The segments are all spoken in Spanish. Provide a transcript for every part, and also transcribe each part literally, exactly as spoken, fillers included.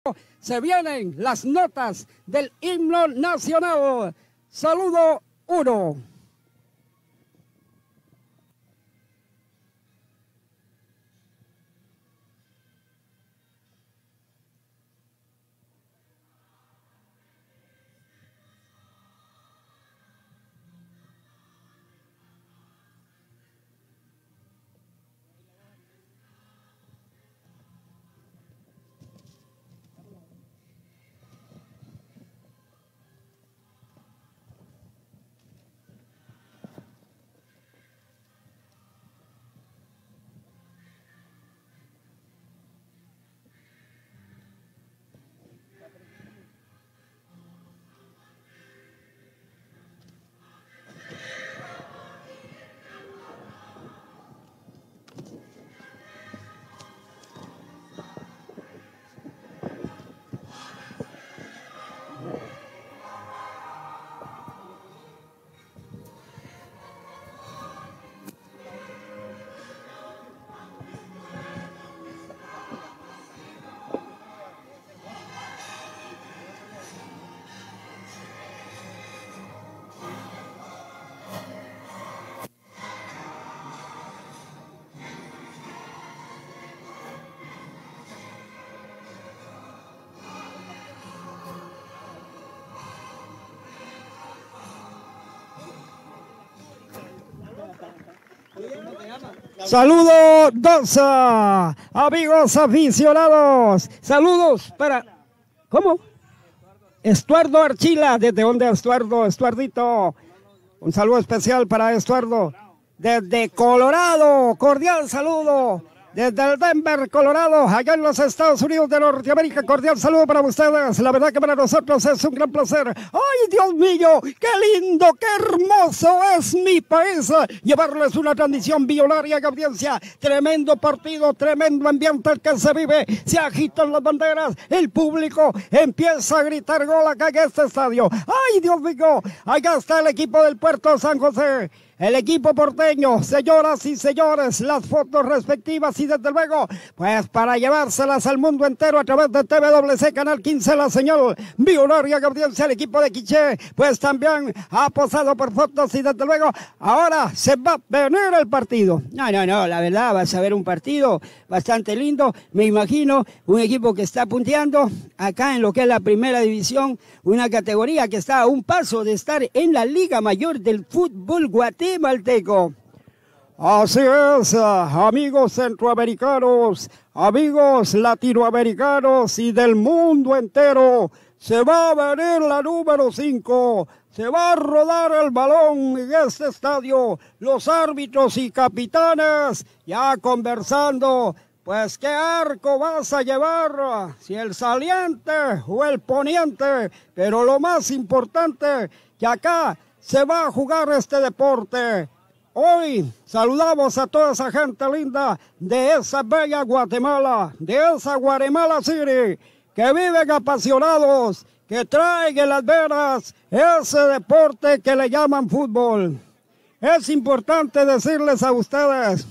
Se vienen las notas del himno nacional. Saludo uno. Saludos, dos amigos aficionados. Saludos para... ¿Cómo? Estuardo Archila. ¿Desde dónde, Estuardo? Estuardito. Un saludo especial para Estuardo. Desde Colorado. Cordial saludo. Desde el Denver, Colorado, allá en los Estados Unidos de Norteamérica. Cordial saludo para ustedes. La verdad que para nosotros es un gran placer. ¡Ay, Dios mío! ¡Qué lindo, qué hermoso es mi país! Llevarles una transmisión millonaria de audiencia. Tremendo partido, tremendo ambiente el que se vive. Se agitan las banderas. El público empieza a gritar gol acá en este estadio. ¡Ay, Dios mío! Allá está el equipo del Puerto San José. El equipo porteño, señoras y señores, las fotos respectivas y desde luego, pues para llevárselas al mundo entero a través de T V W C Canal quince, la señal millonaria que audiencia, el equipo de Quiché, pues también ha posado por fotos y desde luego, ahora se va a venir el partido. No, no, no, la verdad, vas a ver un partido bastante lindo, me imagino, un equipo que está punteando acá en lo que es la primera división, una categoría que está a un paso de estar en la Liga Mayor del fútbol guatemalteco. Así es, amigos centroamericanos, amigos latinoamericanos y del mundo entero, se va a venir la número cinco, se va a rodar el balón en este estadio, los árbitros y capitanes ya conversando. Pues qué arco vas a llevar, si el saliente o el poniente, pero lo más importante, que acá se va a jugar este deporte. Hoy saludamos a toda esa gente linda de esa bella Guatemala, de esa Guatemala City, que viven apasionados, que traen en las venas ese deporte que le llaman fútbol. Es importante decirles a ustedes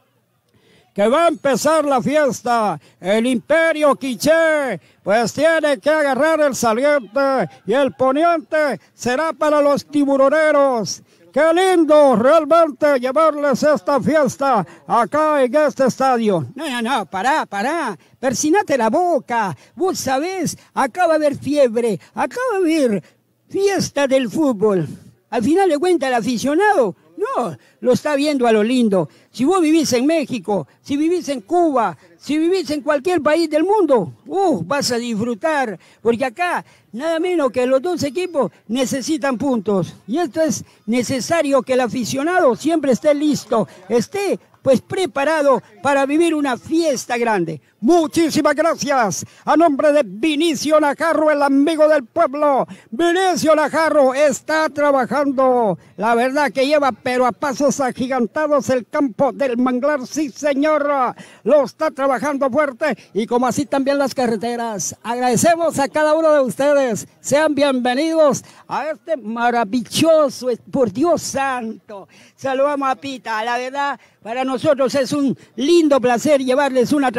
que va a empezar la fiesta. El Imperio Quiché pues tiene que agarrar el saliente y el poniente será para los tiburoneros. Qué lindo realmente llevarles esta fiesta acá en este estadio. No, no, no, pará, pará, persinate la boca. Vos sabés, acá va a haber fiebre, acá va a haber fiesta del fútbol. Al final de cuentas el aficionado no, lo está viendo a lo lindo. Si vos vivís en México, si vivís en Cuba, si vivís en cualquier país del mundo, uh, vas a disfrutar, porque acá nada menos que los dos equipos necesitan puntos. Y esto es necesario que el aficionado siempre esté listo, esté pues preparado para vivir una fiesta grande. Muchísimas gracias. A nombre de Vinicio Najarro, el amigo del pueblo. Vinicio Najarro está trabajando. La verdad que lleva, pero a pasos agigantados, el campo del manglar. Sí, señor. Lo está trabajando fuerte. Y como así también las carreteras. Agradecemos a cada uno de ustedes. Sean bienvenidos a este maravilloso, por Dios santo. Saludamos a Pita. La verdad, para nosotros es un lindo placer llevarles una transmisión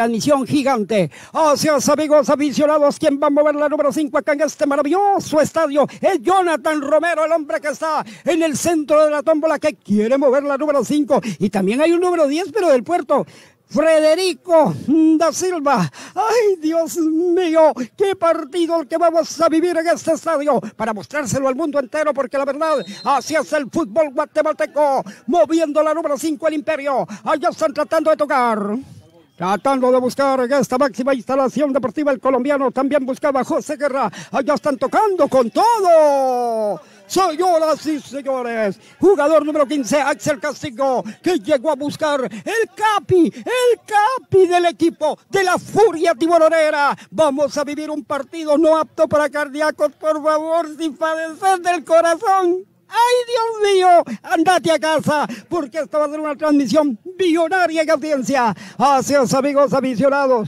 gigante. Gracias, amigos aficionados. ¿Quién va a mover la número cinco acá en este maravilloso estadio? Es Jonathan Romero, el hombre que está en el centro de la tómbola, que quiere mover la número cinco. Y también hay un número diez, pero del puerto. Frederico da Silva. Ay, Dios mío, qué partido el que vamos a vivir en este estadio para mostrárselo al mundo entero, porque la verdad, así es el fútbol guatemalteco, moviendo la número cinco el Imperio. Allá están tratando de tocar, tratando de buscar en esta máxima instalación deportiva. El colombiano también buscaba José Guerra. Allá están tocando con todo. Señoras y señores, jugador número quince, Axel Castillo, que llegó a buscar el capi, el capi del equipo de la Furia Tiburonera. Vamos a vivir un partido no apto para cardíacos, por favor, sin padecer del corazón. ¡Ay, Dios mío! Andate a casa, porque esta va a ser una transmisión billonaria en audiencia. Gracias, amigos aficionados.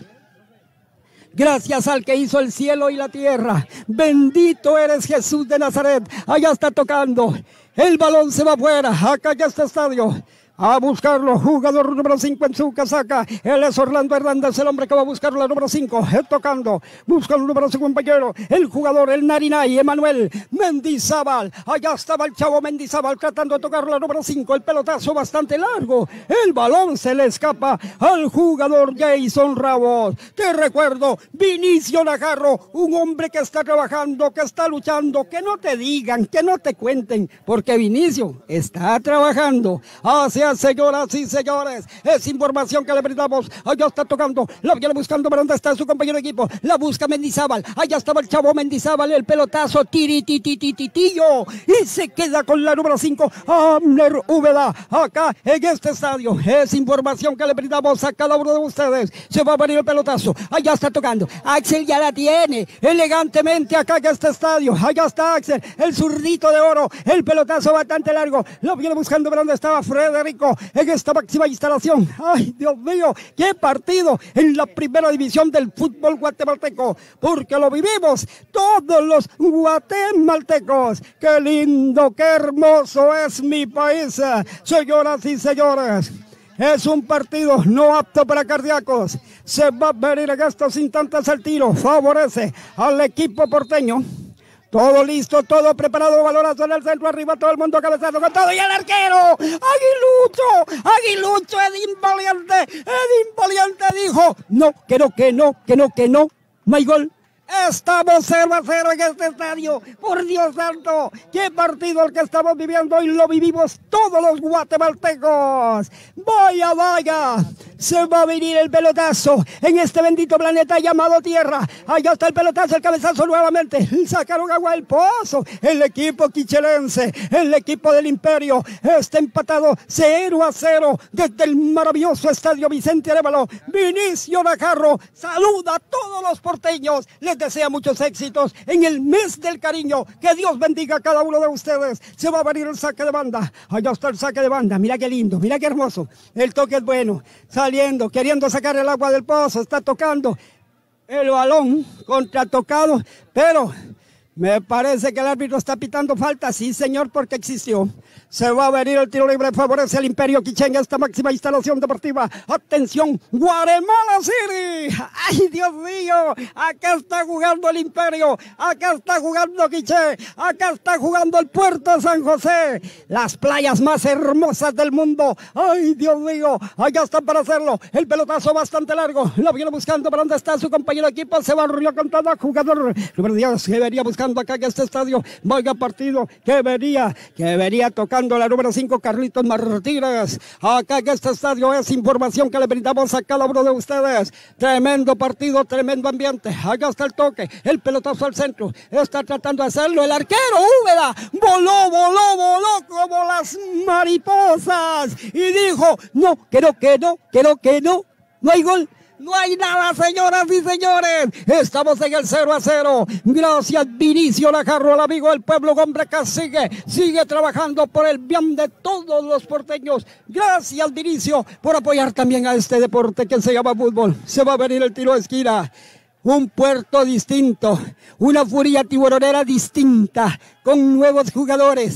Gracias al que hizo el cielo y la tierra. Bendito eres, Jesús de Nazaret. Allá está tocando. El balón se va afuera. Acá ya está estadio. A buscarlo, jugador número cinco en su casaca. Él es Orlando Hernández, el hombre que va a buscar la número cinco. Él tocando, busca el número su compañero. El jugador, el Narinay, Emanuel Mendizábal. Allá estaba el chavo Mendizábal tratando de tocar la número cinco. El pelotazo bastante largo. El balón se le escapa al jugador Jason Ramos. Te recuerdo, Vinicio Najarro, un hombre que está trabajando, que está luchando. Que no te digan, que no te cuenten, porque Vinicio está trabajando. Hacia señoras y señores, es información que le brindamos. Allá está tocando, la viene buscando, pero ¿dónde está su compañero de equipo? La busca Mendizábal, allá estaba el chavo Mendizábal, el pelotazo, tirititititillo, y se queda con la número cinco, Amner Úbeda, acá en este estadio. Es información que le brindamos a cada uno de ustedes. Se va a venir el pelotazo, allá está tocando, Axel ya la tiene, elegantemente acá en este estadio. Allá está Axel, el zurdito de oro, el pelotazo bastante largo, lo viene buscando, pero ¿dónde estaba Frederico en esta máxima instalación? Ay, Dios mío, qué partido en la primera división del fútbol guatemalteco, porque lo vivimos todos los guatemaltecos. Qué lindo, qué hermoso es mi país, señoras y señores. Es un partido no apto para cardíacos. Se va a venir en estos instantes el tiro. Favorece al equipo porteño. Todo listo, todo preparado, balonazo en el centro, arriba todo el mundo cabezando con todo, y el arquero, Aguilucho, Aguilucho, Edín Valiente, Edín Valiente dijo, no, que no, que no, que no, que no, no hay gol. Estamos cero a cero en este estadio. Por Dios santo, qué partido el que estamos viviendo y lo vivimos todos los guatemaltecos. Vaya, vaya, se va a venir el pelotazo en este bendito planeta llamado Tierra. Allá está el pelotazo, el cabezazo nuevamente. Sacaron agua del pozo. El equipo quichelense, el equipo del Imperio, está empatado cero a cero desde el maravilloso estadio Vicente Arévalo. Vinicio Najarro saluda a todos los porteños. Les desea muchos éxitos en el mes del cariño. Que Dios bendiga a cada uno de ustedes. Se va a venir el saque de banda. Allá está el saque de banda. Mira qué lindo, mira qué hermoso. El toque es bueno. Saliendo, queriendo sacar el agua del pozo. Está tocando el balón contratocado, pero me parece que el árbitro está pitando falta. Sí, señor, porque existió. Se va a venir el tiro libre, favorece al Imperio Quiché en esta máxima instalación deportiva. Atención, Guatemala City. Ay, Dios mío, acá está jugando el Imperio, acá está jugando Quiché, acá está jugando el Puerto de San José, las playas más hermosas del mundo. Ay, Dios mío, allá están para hacerlo. El pelotazo bastante largo, lo viene buscando, ¿para dónde está su compañero de equipo? Se va a con todo, jugador número diez, que venía buscando acá en este estadio. Vaya partido que venía, que venía tocando la número cinco, Carlitos Martínez. Acá en este estadio es información que le brindamos a cada uno de ustedes. Tremendo partido, tremendo ambiente. Allá está el toque, el pelotazo al centro. Está tratando de hacerlo el arquero Úbeda. Voló, voló, voló como las mariposas. Y dijo, no, que no, que no, que no, que no. No hay gol. No hay nada, señoras y señores. Estamos en el cero a cero. Gracias, Vinicio Najarro, el amigo del pueblo, hombre que sigue, sigue trabajando por el bien de todos los porteños. Gracias, Vinicio, por apoyar también a este deporte que se llama fútbol. Se va a venir el tiro de esquina. Un puerto distinto, una Furia Tiburonera distinta, con nuevos jugadores.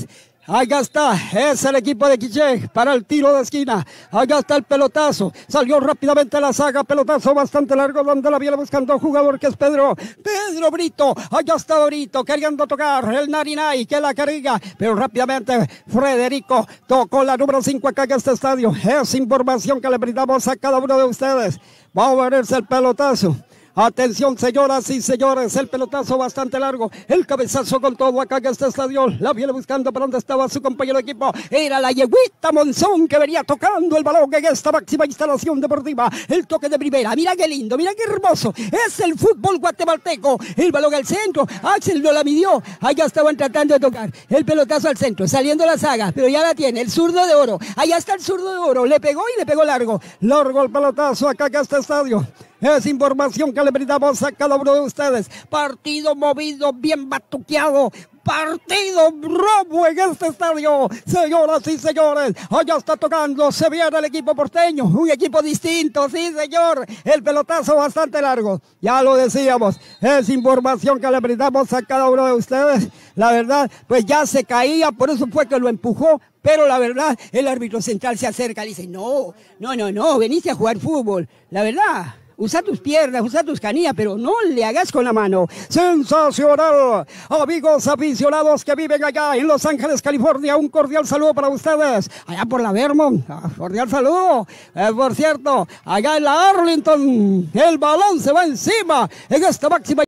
Allá está, es el equipo de Quiché para el tiro de esquina. Allá está el pelotazo. Salió rápidamente la saga, pelotazo bastante largo donde la viene buscando jugador que es Pedro. Pedro Brito, allá está Brito queriendo tocar el Narinay que la carga, pero rápidamente Federico tocó la número cinco acá en este estadio. Es información que le brindamos a cada uno de ustedes. Va a verse el pelotazo. Atención, señoras y señores, el pelotazo bastante largo, el cabezazo con todo acá en este estadio, la viene buscando por donde estaba su compañero de equipo, era la yeguita Monzón que venía tocando el balón en esta máxima instalación deportiva, el toque de primera, mira qué lindo, mira qué hermoso, es el fútbol guatemalteco, el balón al centro, Axel no la midió, allá estaban tratando de tocar, el pelotazo al centro, saliendo la saga, pero ya la tiene, el zurdo de oro, allá está el zurdo de oro, le pegó y le pegó largo, largo el pelotazo acá en este estadio. Es información que le brindamos a cada uno de ustedes. Partido movido, bien batuqueado. Partido robo en este estadio. Señoras y señores, allá está tocando. Se viene el equipo porteño. Un equipo distinto, sí señor. El pelotazo bastante largo. Ya lo decíamos. Es información que le brindamos a cada uno de ustedes. La verdad, pues ya se caía. Por eso fue que lo empujó. Pero la verdad, el árbitro central se acerca y dice, no, no, no, no, veniste a jugar fútbol. La verdad, usa tus piernas, usa tus canillas, pero no le hagas con la mano. ¡Sensacional! Amigos aficionados que viven allá en Los Ángeles, California, un cordial saludo para ustedes. Allá por la Vermont, ah, cordial saludo. Eh, por cierto, allá en la Arlington, el balón se va encima en esta máxima